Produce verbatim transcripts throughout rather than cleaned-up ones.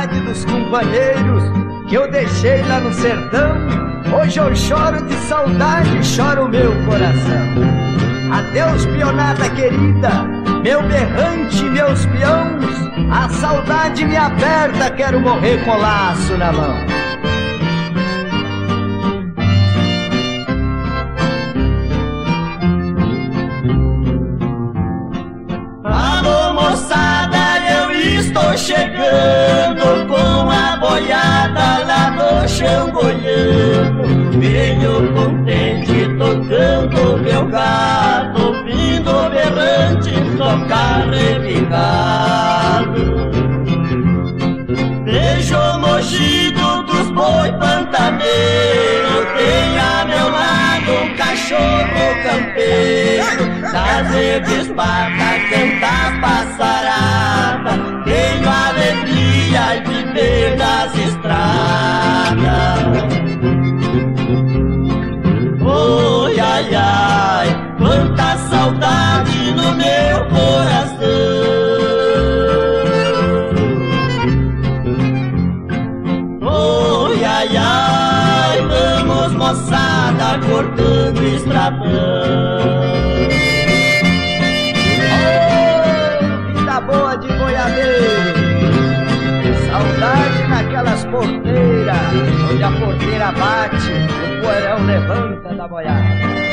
saudade dos companheiros que eu deixei lá no sertão. Hoje eu choro de saudade, chora o meu coração. Adeus, pionada querida, meu berrante, meus peões. A saudade me aperta, quero morrer com laço na mão. Alô, moçada, eu estou chegando com a boiada lá do chão goiano. Venho contente tocando meu gato, ouvindo o berrante tocar revigado. Vejo o mugido dos boi pantaneiro, tem a meu lado um cachorro campeiro. Das redes pata canta passarada, tenho alegria de viver nas estradas. Oi, ai, ai, quanta saudade no meu coração. Oi, ai, ai, vamos moçada cortando estradão. Boa de boiadeiro, saudade naquelas porteiras, onde a porteira bate, o poeirão levanta da boiada.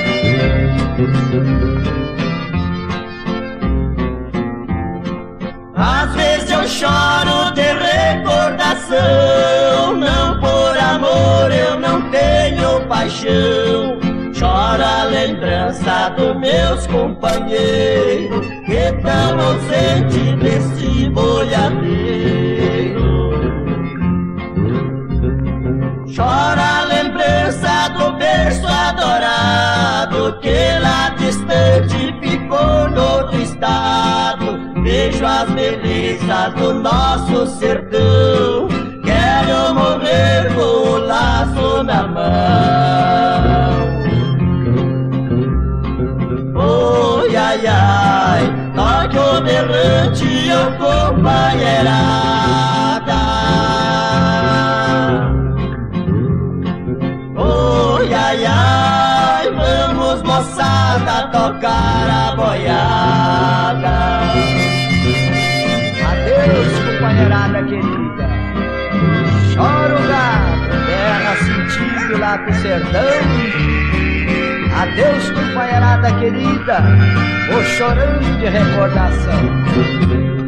Às vezes eu choro de recordação, não por amor eu não tenho paixão. Chora a lembrança dos meus companheiros que tão ausente desse boiadeiro. Chora a lembrança do berço adorado que lá distante ficou no outro estado. Vejo as belezas do nosso sertão, quero morrer com o laço na mão. Oi, ai, ai, toque o berrante, ô companheirada. Oi, ai, ai, vamos moçada tocar a boiada. Adeus, companheirada querida, chora o gato, terra sentido lá pro sertão. Adeus, companheirada querida, vou chorando de recordação.